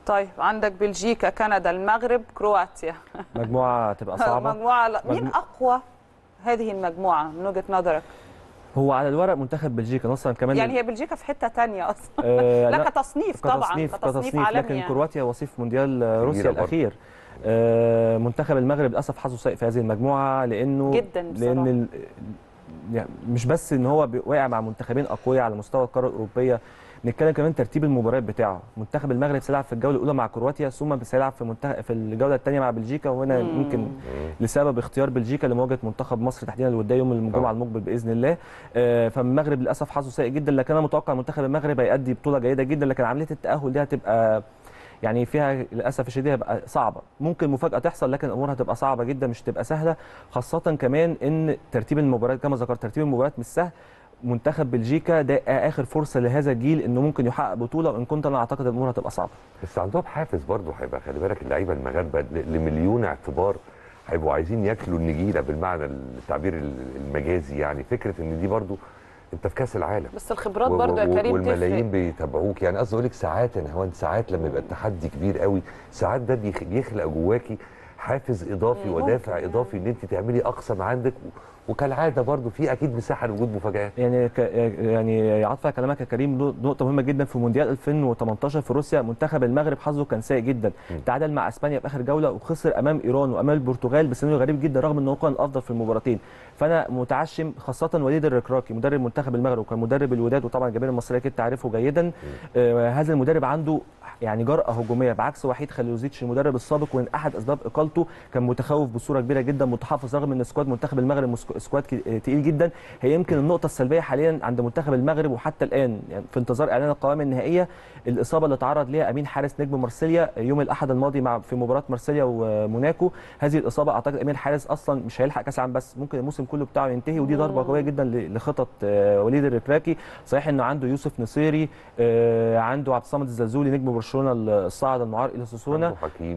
طيب عندك بلجيكا، كندا، المغرب، كرواتيا. مجموعه تبقى صعبه. مين اقوى هذه المجموعه من وجهه نظرك؟ هو على الورق منتخب بلجيكا نصا كمان، يعني هي بلجيكا في حته ثانيه اصلا. لا كتصنيف طبعا، كتصنيف عالمي لكن يعني. كرواتيا وصيف مونديال روسيا الاخير. منتخب المغرب للاسف حظه سيء في هذه المجموعه، لانه جدا بصراحه. يعني مش بس ان هو واقع مع منتخبين اقوياء على مستوى القاره الاوروبيه، بنتكلم كمان ترتيب المباريات بتاعه. منتخب المغرب سيلعب في الجوله الاولى مع كرواتيا، ثم سيلعب في الجوله الثانيه مع بلجيكا، وهنا ممكن لسبب اختيار بلجيكا لمواجهه منتخب مصر تحديدا الوديه يوم الجمعه المقبل باذن الله. فالمغرب للاسف حظه سيء جدا، لكن انا متوقع منتخب المغرب هيأدي بطوله جيده جدا، لكن عمليه التاهل دي هتبقى يعني فيها للاسف الشديد هتبقى صعبه. ممكن مفاجاه تحصل، لكن الامور هتبقى صعبه جدا، مش هتبقى سهله، خاصه كمان ان ترتيب المباريات كما ذكرت ترتيب المباريات مش سهل. منتخب بلجيكا ده اخر فرصه لهذا الجيل انه ممكن يحقق بطوله، وان كنت انا اعتقد الامور هتبقى صعبه. بس عندهم حافز برضه هيبقى، خلي بالك اللعيبه المغاربه لمليون اعتبار هيبقوا عايزين ياكلوا النجيله بالمعنى التعبير المجازي، يعني فكره ان دي برضه انت في كاس العالم، بس الخبرات برضه يا كريم والملايين بيتابعوك. يعني قصدي اقول لك ساعات يا نهوان، ساعات لما يبقى التحدي كبير قوي، ساعات ده بيخلق جواكي حافز اضافي ودافع اضافي ان انت تعملي اقصى ما عندك، وكالعاده برضو في اكيد مساحه لوجود مفاجات. يعني عاطفه كلامك يا كريم، نقطه مهمه جدا. في مونديال 2018 في روسيا منتخب المغرب حظه كان سيء جدا، تعادل مع اسبانيا في اخر جوله، وخسر امام ايران وامام البرتغال بسيناريو غريب جدا، رغم انه كان الافضل في المباراتين. فانا متعشم، خاصه وليد الركراكي مدرب منتخب المغرب وكان مدرب الوداد، وطبعا الجماهير المصريه اكيد تعرفه جيدا. هذا المدرب عنده يعني جرأة هجوميه، بعكس وحيد خليلوزيتش المدرب السابق، وان احد اسباب اقالته كان متخوف بصوره كبيره جدا، متحفظ، رغم ان سكواد منتخب المغرب سكواد تقيل جدا. هي يمكن النقطه السلبيه حاليا عند منتخب المغرب، وحتى الان يعني في انتظار اعلان القوائم النهائيه، الاصابه اللي تعرض ليها امين حارس نجم مارسيليا يوم الاحد الماضي في مباراه مارسيليا وموناكو. هذه الاصابه اعتقد امين حارس اصلا مش هيلحق كاس العالم، بس ممكن الموسم كله بتاعه ينتهي، ودي ضربه قويه جدا لخطط وليد الركراكي. صحيح انه عنده يوسف نصيري، عنده عبد الصمد الزلزولي نجم برشلونه الصاعد المعار الى ساسونا،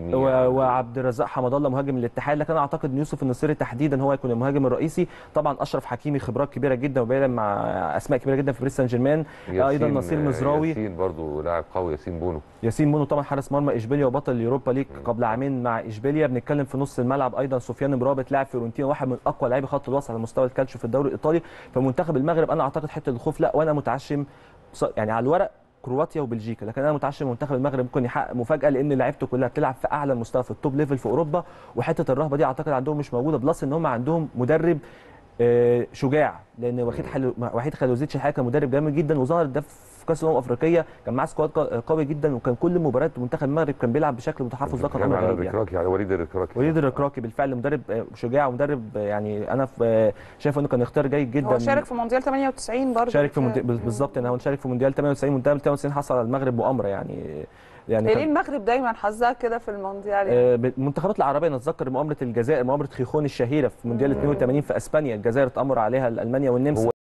وعبد الرزاق حمد الله مهاجم الاتحاد، لكن انا اعتقد ان يوسف النصيري تحديدا هو يكون المهاجم الرئيسي. طبعا اشرف حكيمي خبرات كبيره جدا وبيلعب مع اسماء كبيره جدا في باريس سان جيرمان، ايضا نصير مزراوي، ياسين برضه لاعب قوي، ياسين بونو طبعا حارس مرمى اشبيليا وبطل اليوروبا ليج قبل عامين مع اشبيليا. بنتكلم في نص الملعب ايضا سفيان مرابط لاعب فيورنتينا، واحد من اقوى لاعبي خط الوسط على مستوى الكالتشيو في الدوري الايطالي. فمنتخب المغرب انا اعتقد حته الخوف لا، وانا متعشم يعني على الورق كرواتيا وبلجيكا، لكن انا متعشم منتخب المغرب ممكن يحقق مفاجاه، لان لعيبته كلها بتلعب في اعلى مستوى في التوب ليفل في اوروبا، وحته الرهبه دي اعتقد عندهم مش موجوده، بلس ان هم عندهم مدرب شجاع، لان وحيد خليلوزيتش الحقيقه كان مدرب جامد جدا، وظهر ده في كاس الامم الافريقيه، كان معاه سكواد قوي جدا، وكان كل مباريات منتخب المغرب كان بيلعب بشكل متحفظ. ده كان امر غريب يعني وليد الركراكي بالفعل مدرب شجاع ومدرب، يعني انا شايف انه كان اختيار جيد جدا. هو شارك في مونديال 98 برضه، شارك في بالظبط، هو شارك في مونديال 98. مونديال 98 حصل على المغرب مؤامره يعني ليه المغرب دايما حظها كده في المونديال؟ يعني المنتخبات العربيه نتذكر مؤامره الجزائر، مؤامره خيخون الشهيره في مونديال 82 في اسبانيا، الجزائر اتامر عليها المانيا والنمسا.